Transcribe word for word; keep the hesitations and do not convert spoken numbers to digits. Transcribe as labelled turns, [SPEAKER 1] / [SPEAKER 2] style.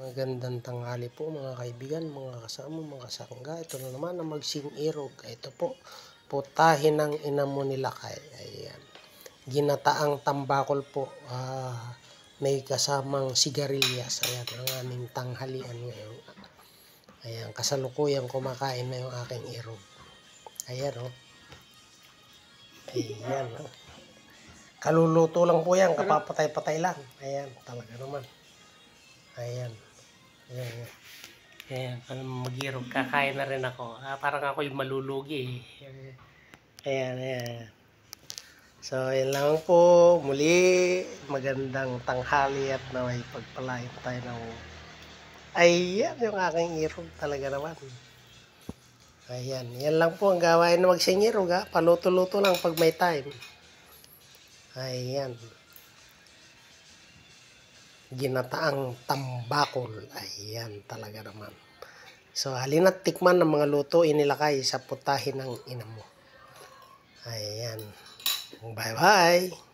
[SPEAKER 1] Magandang tanghali po mga kaibigan, mga kasama, mga kasangga. Ito na naman ang magsing irog. Ito po, putahe ng inamo nila kay. Ayan. Ginataang tambakol po. Ah, may kasamang sigarilyas. Ayan, ang aming tanghalian ngayon. Ayan, kasalukuyang kumakain na yung aking irog. Ayan o. Oh. Ayan o. Oh. Kaluluto lang po yan, kapapatay-patay lang. Ayan, talaga naman. Ayan. Ayan. Ayan, mag-irog. Kakain na rin ako. Ah, parang ako yung malulugi eh. Ayan, ayan. So, ayan lang po. Muli, magandang tanghali at naway pagpalain tayo ng... Ayan, yung aking irog talaga naman. Ayan, yan lang po ang gawain na magsing irog ha. Paluto-luto lang pag may time. Ayan. Ginataang tambakol. Ayan talaga naman. So halina't tikman ng mga luto inilakay sa putahe ng inamo. Ayan. Bye bye.